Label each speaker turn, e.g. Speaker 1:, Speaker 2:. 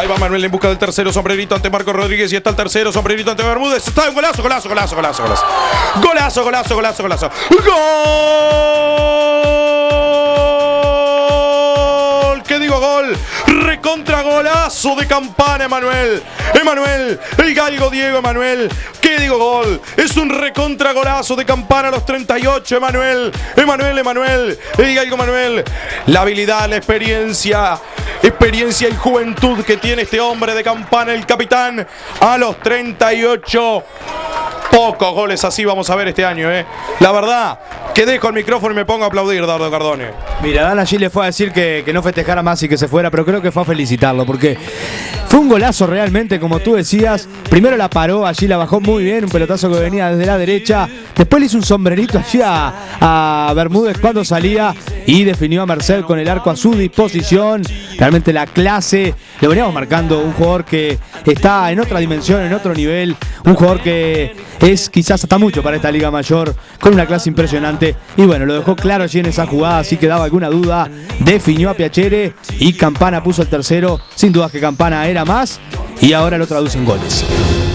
Speaker 1: Ahí va Manuel en busca del tercero, sombrerito ante Marco Rodríguez y está el tercero, sombrerito ante Bermúdez. Está un golazo, golazo, golazo, golazo, golazo. Golazo, golazo, golazo, golazo. ¡Gol! ¿Qué digo gol? Recontra golazo de Campana, Emanuel. Emanuel, el galgo Diego Emanuel. ¿Qué digo gol? Es un recontra golazo de Campana a los 38, Emanuel. Emanuel, el galgo Emanuel. La habilidad, la experiencia y juventud que tiene este hombre de Campana, el capitán, a los 38. Pocos goles así vamos a ver este año, La verdad, que dejo el micrófono y me pongo a aplaudir, Dardo Cardone.
Speaker 2: Mira, Dan allí le fue a decir que no festejara más y que se fuera, pero creo que fue a felicitarlo, porque fue un golazo realmente, como tú decías. Primero la paró, allí la bajó muy bien, un pelotazo que venía desde la derecha. Después le hizo un sombrerito allí a Bermúdez cuando salía y definió a Merced con el arco a su disposición. Realmente la clase, lo veníamos marcando, un jugador que está en otra dimensión, en otro nivel, un jugador que es quizás hasta mucho para esta Liga Mayor, con una clase impresionante. Y bueno, lo dejó claro allí en esa jugada, así que daba alguna duda, definió a Piacere y Campana puso el tercero. Sin duda que Campana era más y ahora lo traduce en goles.